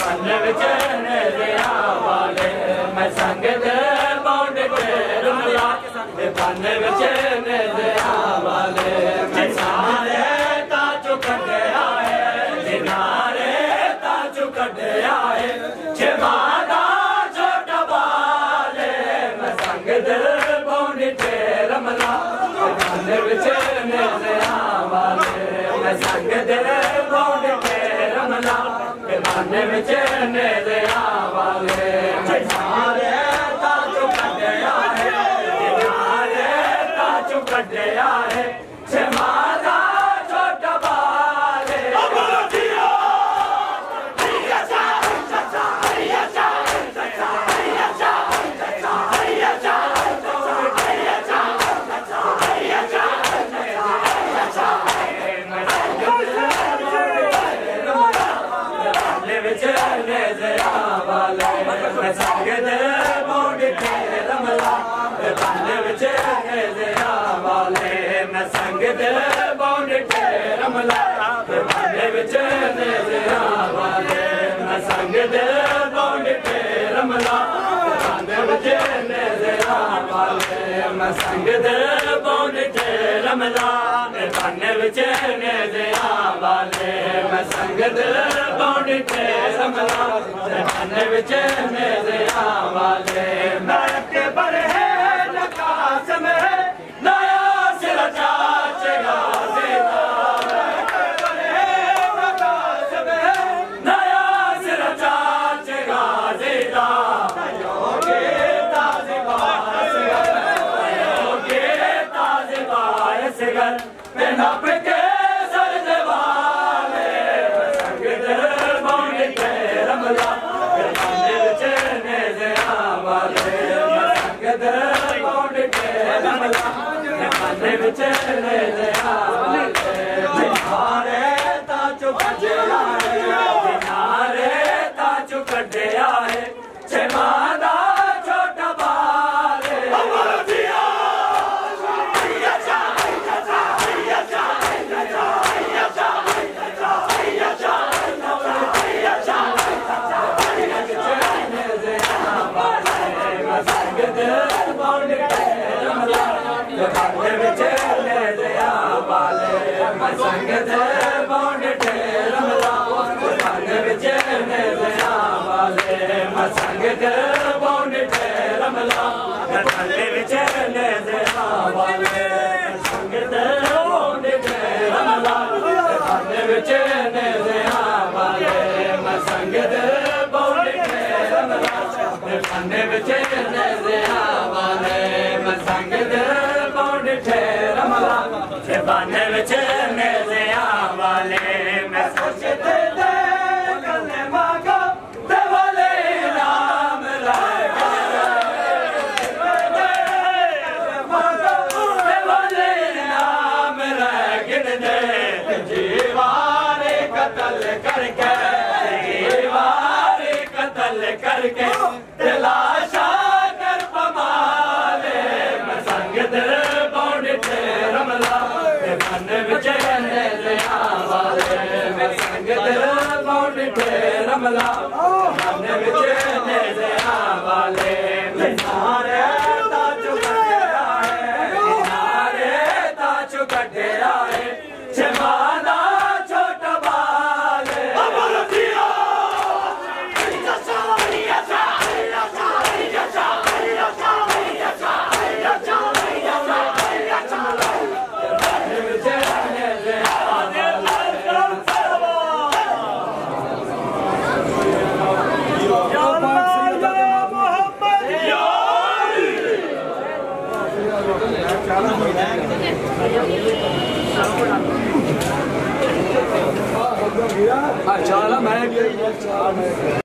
بننے وچنے دیا والے میں سنگ دے بونڈ ٹھیر ملا بننے وچنے دیا والے میں سارے تاجو کٹے آئے جنارے تاجو کٹے آئے چھمادا چھوٹا بالے میں سنگ دے بونڈ ٹھیر ملا بننے وچنے دیا والے میں سنگ دے بونڈ ٹھیر ملا بننے وچنے دیا والے میں سارے تاجو کٹے آئے جنارے تاجو کٹے آئے چھمادا چھوٹا بالے میں سنگ دے بونڈ ٹھیر ملا بننے وچنے دیا والے میں سنگ دے بونڈ ٹھیر ملا بننے وچنے دیا والے میں سنگ دے بونڈ ٹھیر ملا بننے وچنے دیا والے میں سنگ دے بونڈ ٹھیر ملا بننے وچنے دیا والے میں سنگ دے بونڈ ٹھیر ملا بننے وچنے دیا والے میں کے برہے لکاس میں نیا سر چاچے غازی دا میں کے برہے لکاس میں نیا سر چاچے غازی دا یوگی تازی باعث گر یوگی تازی باعث گر میں نپ کے سر دیوالے میں سنگ دے بونڈ ٹھیر ملا بننے وچنے دیا والے میں سنگ دے بونڈ ٹھیر ملا بننے وچنے دیا والے جنارے تاجو کٹے آئے جنارے تاجو کٹے آئے چھمادا چھوٹا بالے سنگ دے بونڈ ٹھیر ملا بننے وچنے دیا والے میں سنگ دے بونڈ ٹھیر ملا بننے وچنے دیا والے میں سنگ دے بونڈ ٹھیر ملا بننے وچنے دیا والے سنگ دے بونڈ ٹھیر ملا بننے وچنے دیا والے میں سنگ دے بونڈ ٹھیر ملا بننے وچنے دیا والے میں سنگ دے بونڈ ٹھیر ملا بننے وچنے دیا والے میں سوچتے دے کلے مانگا تے والے انعام لائے تے والے انعام لائے گن دے جیوارے قتل کر کے جیوارے قتل کر کے تلاشا کر پمالے میں سنگ دے بونڈ ٹھیر ملا بننے وچنے دیا والے میں سنگ دے بونڈ ٹھیر ملا بننے وچنے دیا والے جنارے تاجو کٹے آئے جنارے تاجو کٹے آئے چھمادا چھوٹا بالے چالا میں